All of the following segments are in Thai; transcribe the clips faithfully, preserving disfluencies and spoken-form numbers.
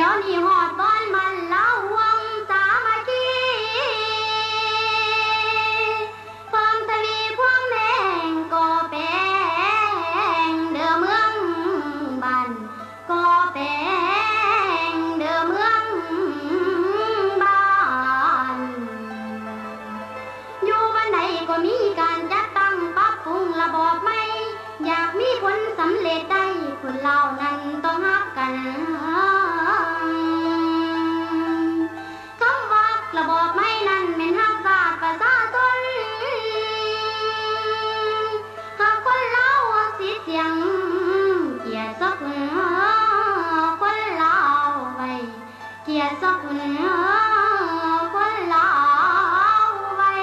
ดี๋ยวนี้หอดบอนมันเล่าวงสามัคคีเพิ่มทวีพวงแดงก่อแปลงเด้อเมืองบ้านก่อแปลงเด้อเมืองบ้านอยู่วันใดก็มีการจัดตั้งปรับปรุงระบอบใหม่อยากมีผลสำเร็จได้คนเรานั้นต้องฮักกันคำว่าระบอบใหม่นั้นเป็นฮักศาสตร์ประชาชนหากคนเราฮักสิเสียงเกียรติศักดิ์คนเราไว้เกียรติศักดิ์คนเราไว้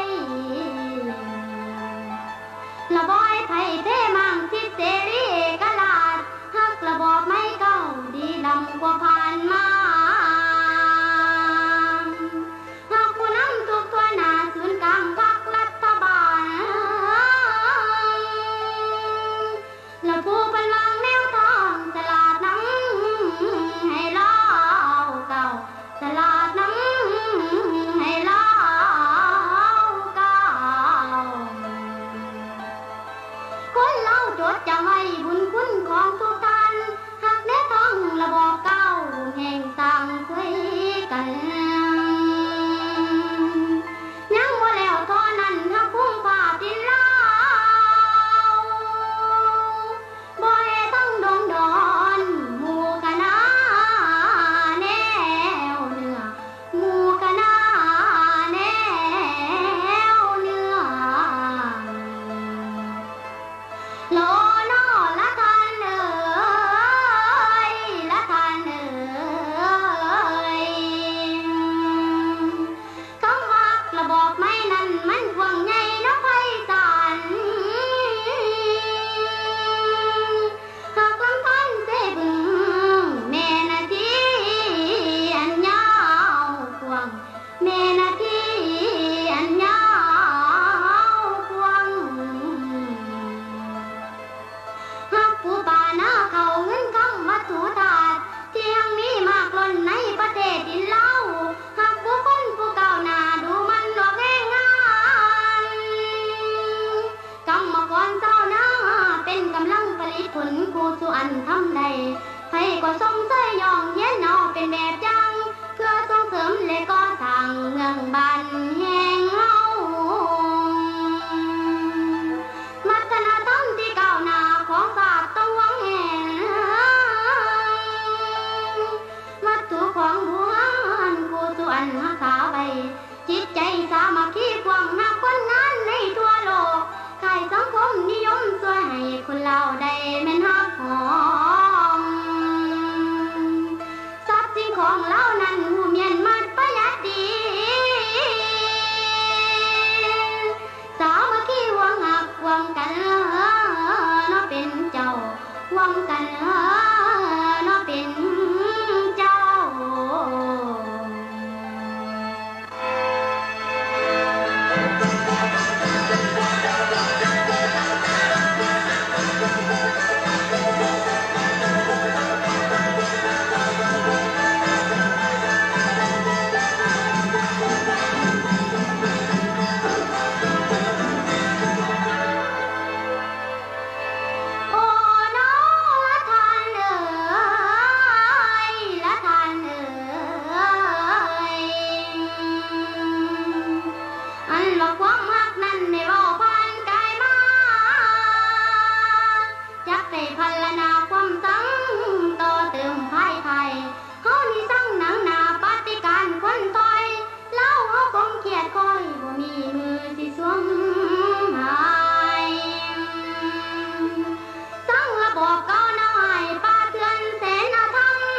ระบอยไผ่เทมังทิศเสรีเอกราชฮักระบอบไม่เก่าดีดำกว่าผ่านมาฮักผู้นำทุกตัวหน้าศูนย์กลางพรรครัฐบาลและผู้เป็นวางแนวทางตลาดน้ำให้เล่าเก่าตลาดน้ำให้เล่าเก่าคนเล่าจดจำไว้บุญคุณของทุกท่านหากแน่ท้องระบอบเก่าแห่งสร้างเคยกันยังว่าแล้วเท่านั้นถ้าพุ่งฝ่าดินลาวบ่ให้ทั้งดงดอนหมู่คณะแนวเหนือหมู่คณะแนวเหนือโลโนละทานเอ๋ยละทานเอ๋ยคำว่าระบอบไม่นั้นมันกว้างใหญ่นับไพศาลหากลำพันเสบึงแม่นาทีอันยาวกว้างแม่นาทีอันยาวกว้างหากผู้ป่าหน้าเขาเงินคำวัตถุธาตุที่ยังมีมากล้นในประเทศดินเล่าหากผู้คนผู้ก้าวหน้าดูมันหลอกง่ายง่ายกรรมกรเจ้าหน้าเป็นกำลังผลิตผลกูสุอันทำใดใครก็สงสัยยองเย็นเอาเป็นแบบอย่างเพื่อส่งเสริมและก็สร้างเมืองบ้านแห่งเฮาวัฒนธรรมที่ก้าวหน้าของศาสตร์ต้องหวังแห่งวัตถุของบุญกูสุอันรักษาไว้จิตใจสามัคคีกว้างนักคนงานในทั่วโลกใครสังคมนิยมช่วยให้คนเราได้แม่นฮักหอมทรัพย์สินของเรานั้นหูเมียนมัดประหยัดดีสามัคคีหวังหักหวังกันเนาะเป็นเจ้าหวังกันเนาะเป็นเจ้าโอ้น้อละทานเอ๋ยละทานเอ๋ยอันหลอกความรักนั้นในเว้าผ่านกายมาจักได้พัลนาความสังต่อเติมภายไทยเฮานี่สั่งหนังหนาปฏิการคนถอยเล่าเฮาคงเครียดคอยบ่มีมือสิสวมหายสั่งระบอบเก่าน้อยป่าเถื่อนแสนอาธรรม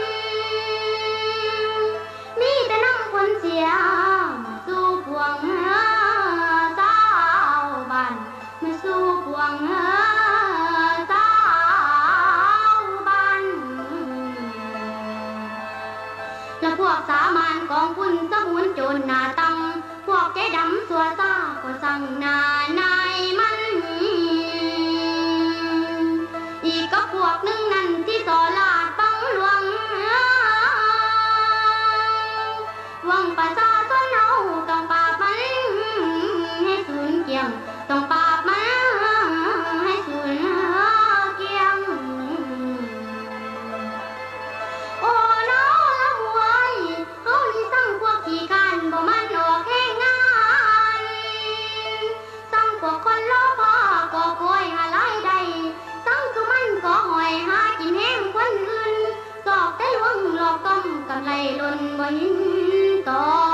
มีแต่นำคนเสียมาสู่พวงสาวบ้านมาสู่พวงสาวบ้านและพวกสามัญกองคุณสมุนโจรหน้าตังพวกแกดำสัวซาก็สั่งหน้านายมัน อีกก็พวกหนึ่งนั้นที่สอลาดบังหลวงำไรล้นบ่หินตอง